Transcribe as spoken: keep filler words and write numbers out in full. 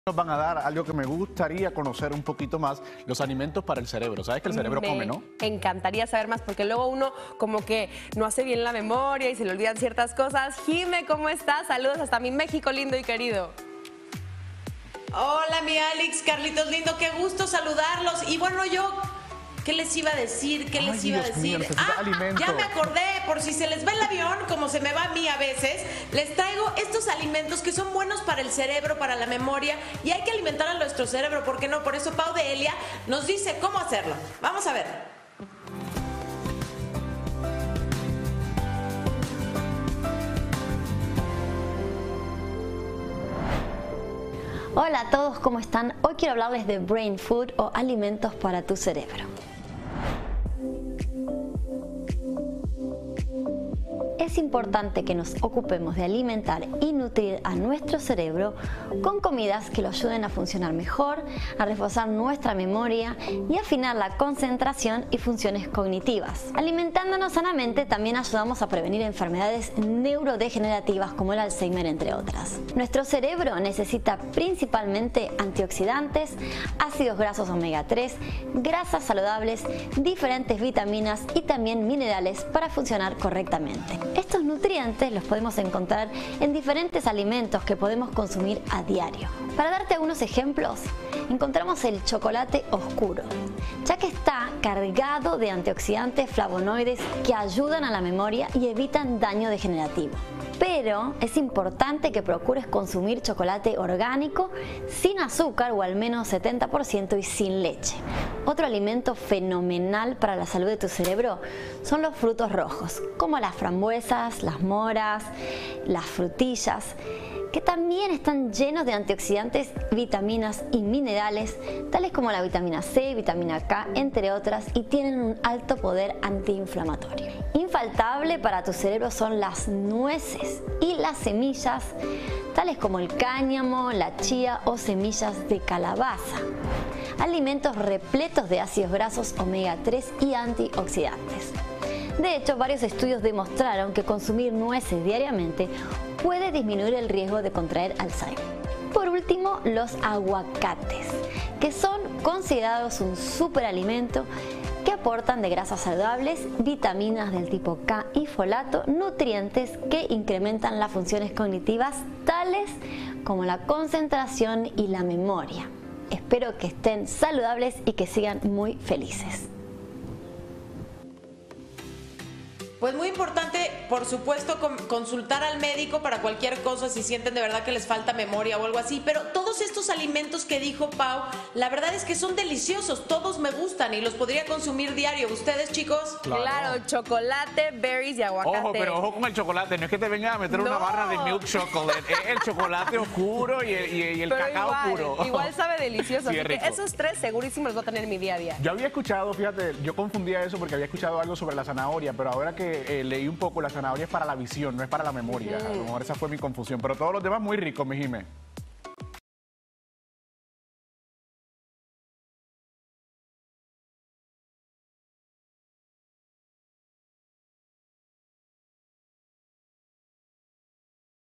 Nos van a dar algo que me gustaría conocer un poquito más, los alimentos para el cerebro. ¿Sabes que el cerebro me come, no? encantaría saber más, porque luego uno como que no hace bien la memoria y se le olvidan ciertas cosas. Jime, ¿cómo estás? Saludos hasta mi México lindo y querido. Hola, mi Alex, Carlitos lindo, qué gusto saludarlos. Y bueno, yo, ¿qué les iba a decir? ¿Qué Ay, les iba Dios a decir? mío, ah, alimento. ya me acordé, por si se les va el avión, como se me va a mí a veces, les traigo estos alimentos que son buenos para el cerebro, para la memoria, y hay que alimentar a nuestro cerebro, ¿por qué no? Por eso Pau de Elia nos dice cómo hacerlo. Vamos a ver. Hola a todos, ¿cómo están? Hoy quiero hablarles de Brain Food o alimentos para tu cerebro. Es importante que nos ocupemos de alimentar y nutrir a nuestro cerebro con comidas que lo ayuden a funcionar mejor, a reforzar nuestra memoria y afinar la concentración y funciones cognitivas. Alimentándonos sanamente también ayudamos a prevenir enfermedades neurodegenerativas como el Alzheimer, entre otras. Nuestro cerebro necesita principalmente antioxidantes, ácidos grasos omega tres, grasas saludables, diferentes vitaminas y también minerales para funcionar correctamente. Estos nutrientes los podemos encontrar en diferentes alimentos que podemos consumir a diario. Para darte algunos ejemplos, encontramos el chocolate oscuro, ya que está cargado de antioxidantes flavonoides que ayudan a la memoria y evitan daño degenerativo. Pero es importante que procures consumir chocolate orgánico, sin azúcar o al menos setenta por ciento y sin leche. Otro alimento fenomenal para la salud de tu cerebro son los frutos rojos, como las frambuesas, las moras, las frutillas, que también están llenos de antioxidantes, vitaminas y minerales, tales como la vitamina C, vitamina K, entre otras, y tienen un alto poder antiinflamatorio. Infaltable para tu cerebro son las nueces y las semillas, tales como el cáñamo, la chía o semillas de calabaza. Alimentos repletos de ácidos grasos omega tres y antioxidantes. De hecho, varios estudios demostraron que consumir nueces diariamente puede disminuir el riesgo de contraer Alzheimer. Por último, los aguacates, que son considerados un superalimento que aportan de grasas saludables, vitaminas del tipo K y folato, nutrientes que incrementan las funciones cognitivas tales como la concentración y la memoria. Espero que estén saludables y que sigan muy felices. Pues muy importante, por supuesto, consultar al médico para cualquier cosa si sienten de verdad que les falta memoria o algo así, pero todos estos alimentos que dijo Pau, la verdad es que son deliciosos, todos me gustan y los podría consumir diario. ¿Ustedes, chicos? Claro, claro, chocolate, berries y aguacate. Ojo, pero ojo con el chocolate, no es que te vengan a meter no. una barra de milk chocolate, es el chocolate oscuro y el, y y el pero cacao igual, puro. Igual sabe delicioso, Sí, así que esos tres segurísimo los voy a tener en mi día a día. Yo había escuchado, fíjate, yo confundía eso porque había escuchado algo sobre la zanahoria, pero ahora que eh, leí un poco, la zanahoria es para la visión, no es para la memoria. Mm. A lo mejor esa fue mi confusión, pero todos los demás muy ricos, mi Jime.